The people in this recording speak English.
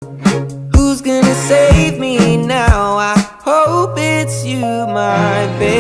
Who's gonna save me now? I hope it's you, my baby.